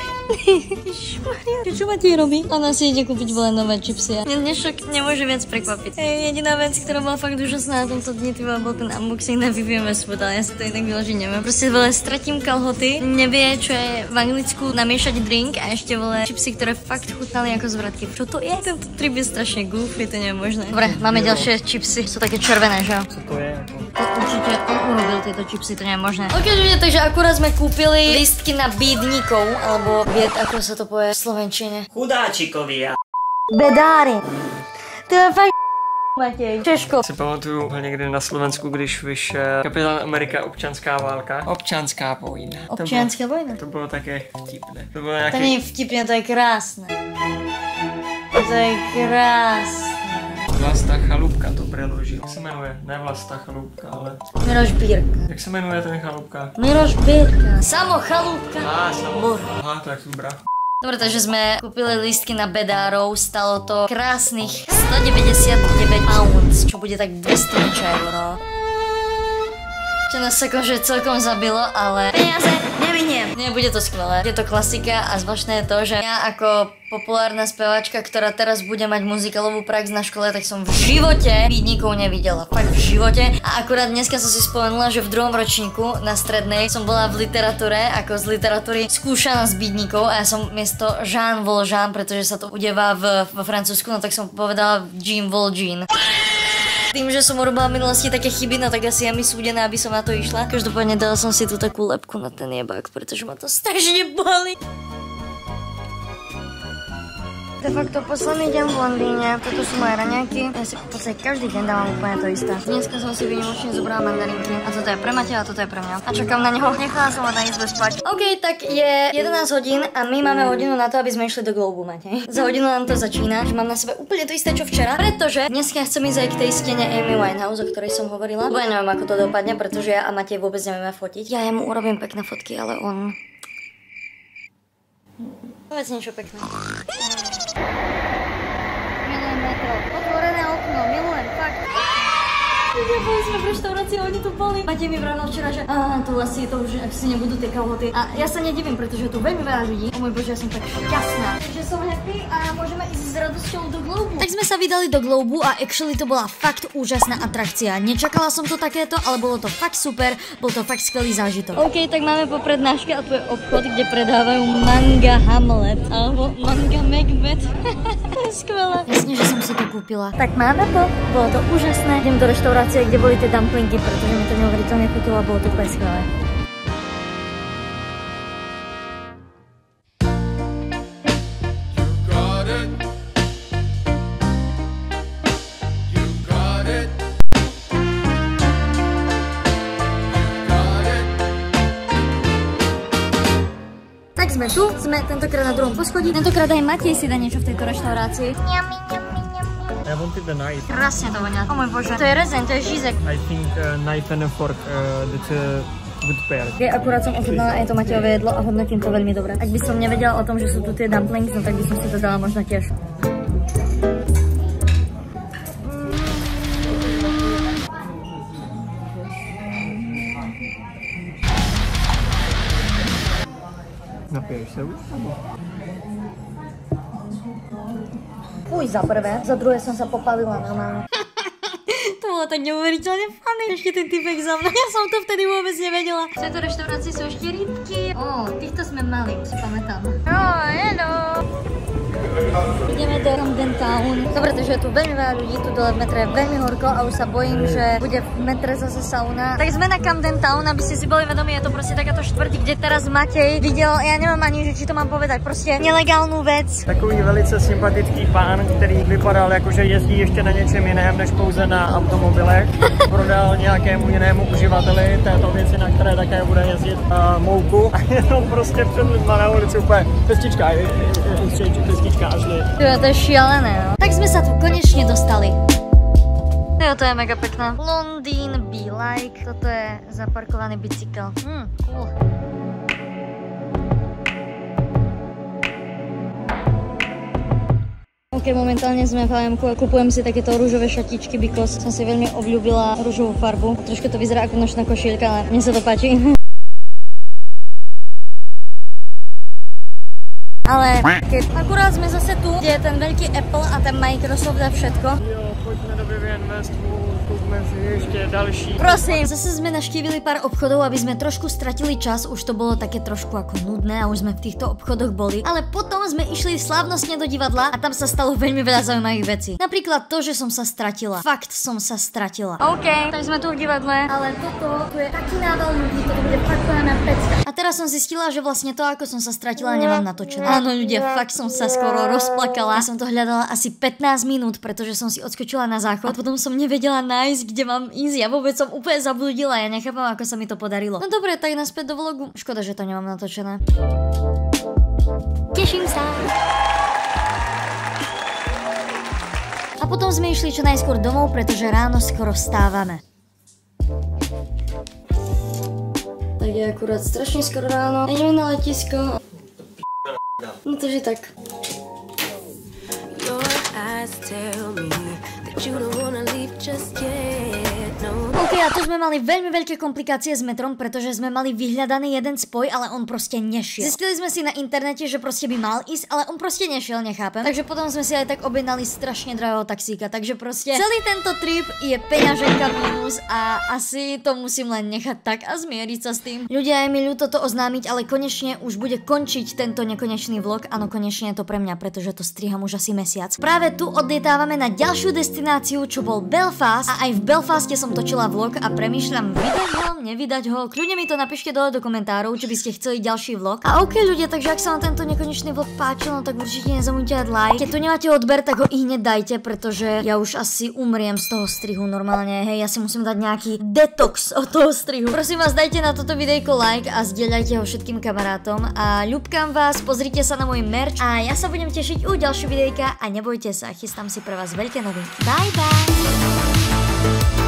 Čo Matej robí? Ona si ide kúpiť vole nové čipsy. Mňa dnešok nemôže viac prekvapiť. Ej, jediná vec, ktorá bola fakt úžasná na tomto dni, tým bol ten unboxing na Vivienne Westwood, ale ja si to inak vyložiť neviem. Proste vole stratím kalhoty, nevie, čo je v Anglicku namiešať drink a ešte vole čipsy, ktoré fakt chutnali ako zvratky. Čo to je? Tento trip je strašne goofy, to nie je možné. Dobre, máme ďalšie čipsy, sú také červené, že jo? Co to je? To určite on urobil tieto čipsy, to nie je možné. Ok, takže akurát sme kúpili lístky na bídnikov, alebo vied, ako sa to povie v slovenčine. Chudáčikovia. Bedári. To je fakt Matěj. Češko. Si pamatuju někdy na Slovensku, když vyšel Kapitán Amerika občanská válka. Občanská vojna. Občanská vojna? To bylo také vtipné. To bylo nějaký... To není vtipné, to je krásné. To je krásné. Vlasta Chalupka to preložil. Jak se jmenuje? Ne Vlasta Chalupka, ale... Miroš Bírka. Jak se jmenuje ten Chalupka? Miroš Bírka. Samo Chalupka. Á, Samo. Aha, tak dobrá. Dobre, takže sme kúpili lístky na bedárov, stalo to krásnych stodeväťdesiatdeväť pounds, čo bude tak dvesto eur. Čo nás akože celkom zabilo, ale peniaze neminiem. Nie, bude to skvelé. Je to klasika a zvláštne je to, že ja ako populárna speváčka, ktorá teraz bude mať muzikálovú prax na škole, tak som v živote bídnikov nevidela. Fakt v živote. A akurát dneska som si spomenula, že v druhom ročníku na strednej som bola v literatúre, ako z literatúry skúšaná z bídnikov a ja som miesto Jean Valjean, pretože sa to udevá v, vo Francúzsku, no tak som povedala Jean Valjean. Tým, že som urobila v minulosti také chyby, no tak asi ja mi súdená, aby som na to išla. Každopádne dala som si tu takú lepku na ten jebák, pretože ma to strašne boli. De facto posledný deň v Londýne, toto sú moje raňajky, ja si v podstate každý deň dávam úplne to isté. Dneska som si výnimočne zobrala mandarinky a toto je pre Mateja a toto je pre mňa. A čakám na neho, nechala som ho na izbe spať. OK, tak je jedenásť hodín a my máme hodinu na to, aby sme išli do Globu, Matej. Za hodinu nám to začína, že mám na sebe úplne to isté, čo včera, pretože dneska chcem ísť aj k tej stene Amy Winehouse, o ktorej som hovorila. Bo ja neviem, ako to dopadne, pretože ja a Matej vôbec nevieme fotiť. Ja jemu urobím pekné fotky, ale on... Povedz niečo pekné. Milujem metro. Otvorené okno, milujem, fakt. Ja boli sme v reštaurácii a oni tu boli. Matej mi vravil včera, že aha, tu asi to už asi nebudú tie kalhoty. A ja sa nedivím, pretože tu veľmi veľa ľudí. O môj bože, ja som tak šťastná. Takže som happy a môžeme ísť s radosťou do Globu. Tak sme sa vydali do Globu a actually to bola fakt úžasná atrakcia. Nečakala som to takéto, ale bolo to fakt super. Bol to fakt skvelý zážitok. OK, tak máme po prednáške a tu je obchod, kde predávajú manga Hamlet alebo manga Macbeth. To je skvelé. Jasne, že som si to kúpila. Tak máme to. Bolo to úžasné. Idem do reštaurácie, kde boli tie dumplingy, pretože mi to neuveriteľne chutilo a bolo to úplne skvelé. Tak sme tu, sme tentokrát na druhom poschodí. Tentokrát aj Matej si dá niečo v tejto reštaurácii. I wanted the knife. Krásne to vonia. O môj bože, to je rezeň, to je žízek. I think uh, knife and a fork, uh, that's a good pair. Ja akurát som ochutnala aj to Matejové jedlo a hodnotím to veľmi dobre. Ak by som nevedela o tom, že sú tu tie dumplings, no tak by som si to dala možno tiež. Napiješ sa už? Fuj, za prvé, za druhé som sa popalila normálne. To bolo tak neuveriteľne funny. Ešte ten typek za mnou. Ja som to vtedy vôbec nevedela. V tejto reštaurácii sú ešte rybky. Ó, týchto sme mali, si pamätám. Oh, hello. Ideme do Camden Town. Dobre, takže je tu veľmi veľa ľudí, tu dole v metre je veľmi horko a už sa bojím, že bude v metre zase sauna. Tak sme na Camden Town, aby ste si boli vedomí, je to proste takáto štvrť, kde teraz Matej videl, ja neviem ani, že či to mám povedať, proste nelegálnu vec. Takový velice sympatický pán, který vypadal jako, že jezdí ještě na něčem jiném, než pouze na automobilech. Prodal nějakému jinému uživateli této věci, na které také bude jezdit uh, mouku. A jenom prostě před lidma na ulici úplně pestička, pestička. To je šialené, no. Tak sme sa tu konečne dostali. Jo, to je mega pekné. Londýn be like. Toto je zaparkovaný bicykel. Hm, cool. Ok, momentálne sme v há emku a kupujem si takéto rúžové šatičky, because som si veľmi obľúbila rúžovú farbu. Trošku to vyzerá ako nočná košielka, ale mne sa to páči. Ale keď akurát sme zase tu, kde je ten veľký Apple a ten Microsoft a všetko. Jo, poďme do Vivienne Jdeme stůl, koupíme si ještě další. Prosím, zase sme navštívili pár obchodov, aby sme trošku stratili čas, už to bolo také trošku ako nudné a už sme v týchto obchodoch boli, ale potom sme išli slávnostne do divadla a tam sa stalo veľmi veľa zaujímavých vecí. Napríklad to, že som sa stratila. Fakt som sa stratila. OK, tak sme tu v divadle, ale toto tu je taký nával ľudí, toto bude fakt na pecka. A teraz som zistila, že vlastne to, ako som sa stratila, nemám natočené. Áno ľudia, fakt som sa skoro rozplakala. Ja som to hľadala asi pätnásť minút, pretože som si odskočila na záchod a potom som nevedela nájsť, kde mám ísť. Ja vôbec som úplne zabludila, ja nechápam, ako sa mi to podarilo. No dobre, tak naspäť do vlogu. Škoda, že to nemám natočené. Teším sa. A potom sme išli čo najskôr domov, pretože ráno skoro vstávame. Tak je akurát strašne skoro ráno. Ideme na letisko. No takže tak. OK, a tu sme mali veľmi veľké komplikácie s metrom, pretože sme mali vyhľadaný jeden spoj, ale on proste nešiel. Zistili sme si na internete, že proste by mal ísť, ale on proste nešiel, nechápem. Takže potom sme si aj tak objednali strašne drahého taxíka, takže proste celý tento trip je peňaženka mínus a asi to musím len nechať tak a zmieriť sa s tým. Ľudia, je mi ľúto to oznámiť, ale konečne už bude končiť tento nekonečný vlog. Áno, konečne je to pre mňa, pretože to striham už asi mesiac. Práve tu odlietávame na ďalšiu destináciu, čo bol Belfast, a aj v Belfaste som točila vlog a premýšľam vydať ho, nevydať ho. Kľudne mi to napíšte dole do komentárov, či by ste chceli ďalší vlog. A OK ľudia, takže ak sa vám tento nekonečný vlog páčil, no tak určite nezabudnite dať like. Keď tu nemáte odber, tak ho i hneď dajte, pretože ja už asi umriem z toho strihu normálne. Hej, ja si musím dať nejaký detox od toho strihu. Prosím vás, dajte na toto videjko like a zdieľajte ho všetkým kamarátom a ľúbkam vás, pozrite sa na môj merch a ja sa budem tešiť u ďalšieho videjka a nebojte sa, chystám si pre vás veľké novinky. Bye bye!